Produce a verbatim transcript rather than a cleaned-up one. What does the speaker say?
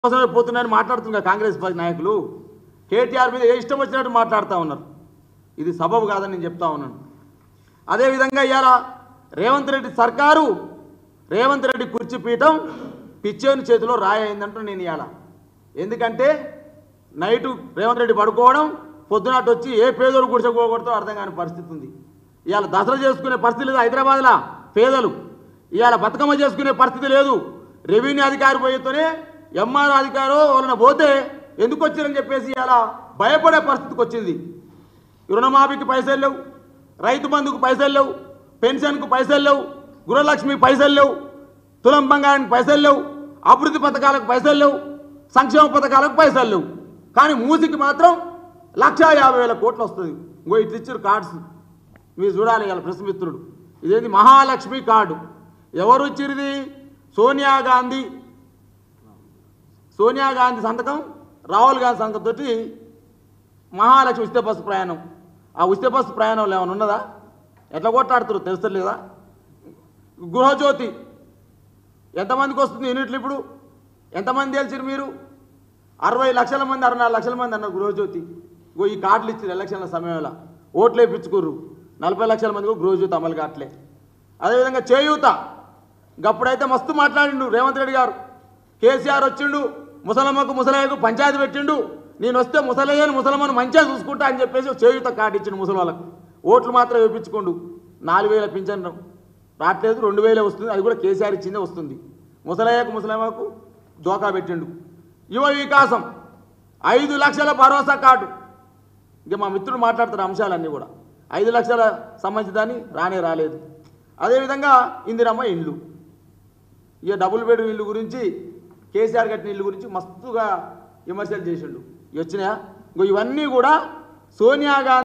పోతున్నారని మాట్లాడుతున్నారు కాంగ్రెస్ పార్టీ నాయకులు. కేటీఆర్ మీద ఏ ఇష్టం వచ్చినట్టు మాట్లాడుతూ ఉన్నారు. ఇది సబబు కాదని నేను చెప్తా ఉన్నాను. అదేవిధంగా ఇవాళ రేవంత్ రెడ్డి సర్కారు రేవంత్ రెడ్డి కుర్చీపీఠం పిచ్చేని చేతిలో రాయి అయిందంటూ నేను ఇవాళ. ఎందుకంటే నైటు రేవంత్ రెడ్డి పడుకోవడం, పొద్దునాటి వచ్చి ఏ పేదోడు గుడిసెకోకూడతో అర్థం కాని పరిస్థితి ఉంది. ఇవాళ దసరా చేసుకునే పరిస్థితి లేదు హైదరాబాద్లో పేదలు. ఇవాళ బతుకమ్మ చేసుకునే పరిస్థితి లేదు. రెవెన్యూ అధికారి పోయేతోనే ఎంఆర్ అధికారు వాళ్ళని పోతే ఎందుకు వచ్చారని చెప్పేసి ఇవాళ భయపడే పరిస్థితికి వచ్చింది. రుణమాఫీకి పైసలు లేవు, రైతు బంధుకు పైసలు లేవు, పెన్షన్కు పైసలు లేవు, గృహలక్ష్మికి పైసలు లేవు, తులం బంగారానికి పైసలు లేవు, అభివృద్ధి పథకాలకు పైసలు లేవు, సంక్షేమ పథకాలకు పైసలు లేవు. కానీ మూసికి మాత్రం లక్షా యాభై వేల కోట్లు వస్తుంది. ఇంకో ఇటు ఇచ్చారు కార్డ్స్, మీరు చూడాలి ఇవాళ ప్రెస్ మిత్రుడు. ఇదేంటి మహాలక్ష్మి కార్డు. ఎవరు ఇచ్చిరిది? సోనియా గాంధీ సోనియా గాంధీ సంతకం, రాహుల్ గాంధీ సంతకంతో మహాలక్ష్మి ఉచిత బస్సు ప్రయాణం. ఆ ఉచిత బస్సు ప్రయాణంలో ఏమైనా ఉన్నదా? ఎట్లా కొట్లాడుతారు తెలుస్తలేదా? గృహజ్యోతి ఎంతమందికి వస్తుంది యూనిట్లు? ఇప్పుడు ఎంతమంది తెలిసిరు మీరు? అరవై లక్షల మంది అరవై నాలుగు లక్షల మంది అన్నారు గృహజ్యోతి. ఇంకో ఈ కార్డులు ఇచ్చారు ఎలక్షన్ల సమయంలో, ఓట్లు వేయించుకుర్రు. నలభై లక్షల మందికి గృహజ్యోతి అమలు కావట్లే. అదేవిధంగా చేయూత, గప్పుడైతే మస్తు మాట్లాడిండు రేవంత్ రెడ్డి గారు. కేసీఆర్ వచ్చిండు, ముసలమ్మకు ముసలయ్యకు పంచాయతీ పెట్టిండు, నేను వస్తే ముసలయ్యను ముసలమ్మను మంచిగా చూసుకుంటా అని చెప్పేసి చేయూత కార్డు ఇచ్చిండు ముసలి వాళ్ళకు. ఓట్లు మాత్రం వేయించుకోండు. నాలుగు వేల పింఛన్ రావట్లేదు, రెండు వేలే వస్తుంది. అది కూడా కేసీఆర్ ఇచ్చిందే వస్తుంది. ముసలయ్యకు ముసలమ్మకు దోకా పెట్టిండు. యువ వికాసం ఐదు లక్షల భరోసా కార్డు. ఇక మా మిత్రుడు మాట్లాడుతున్న అంశాలన్నీ కూడా ఐదు లక్షల సంబంధించి రానే రాలేదు. అదేవిధంగా ఇందిరమ్మ ఇండ్లు, ఇక డబుల్ బెడ్ ఇల్లు గురించి కేసీఆర్ కట్టిన ఇల్లు గురించి మస్తుగా విమర్శలు చేసిండు. ఇవి వచ్చినాయా? ఇంకో ఇవన్నీ కూడా సోనియా గాంధీ